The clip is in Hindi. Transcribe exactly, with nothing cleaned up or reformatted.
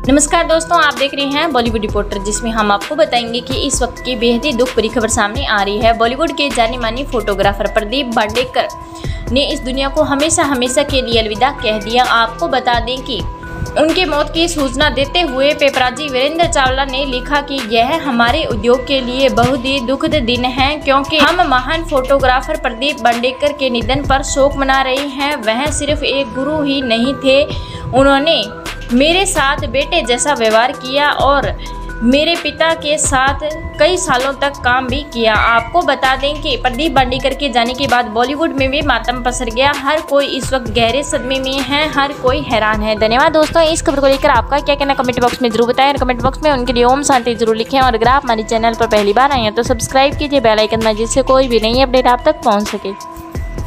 नमस्कार दोस्तों, आप देख रहे हैं बॉलीवुड रिपोर्टर, जिसमें हम आपको बताएंगे कि इस वक्त की बेहद ही दुख भरी खबर सामने आ रही है। बॉलीवुड के जाने माने फोटोग्राफर प्रदीप बांडेकर ने इस दुनिया को हमेशा हमेशा के लिए अलविदा कह दिया। आपको बता दें कि उनके मौत की सूचना देते हुए पेपराजी वीरेंद्र चावला ने लिखा कि यह हमारे उद्योग के लिए बहुत ही दुखद दिन है, क्योंकि हम महान फोटोग्राफर प्रदीप बांडेकर के निधन पर शोक मना रहे हैं। वह सिर्फ एक गुरु ही नहीं थे, उन्होंने मेरे साथ बेटे जैसा व्यवहार किया और मेरे पिता के साथ कई सालों तक काम भी किया। आपको बता दें कि प्रदीप बांडेकर के जाने के बाद बॉलीवुड में भी मातम पसर गया। हर कोई इस वक्त गहरे सदमे में है, हर कोई हैरान है। धन्यवाद दोस्तों, इस खबर को लेकर आपका क्या कहना कमेंट बॉक्स में जरूर बताएं और कमेंट बॉक्स में उनके लिए ओम शांति जरूर लिखें। और अगर आप हमारे चैनल पर पहली बार आए हैं तो सब्सक्राइब कीजिए बेल आइकन में, जिससे कोई भी नई अपडेट आप तक पहुँच सके।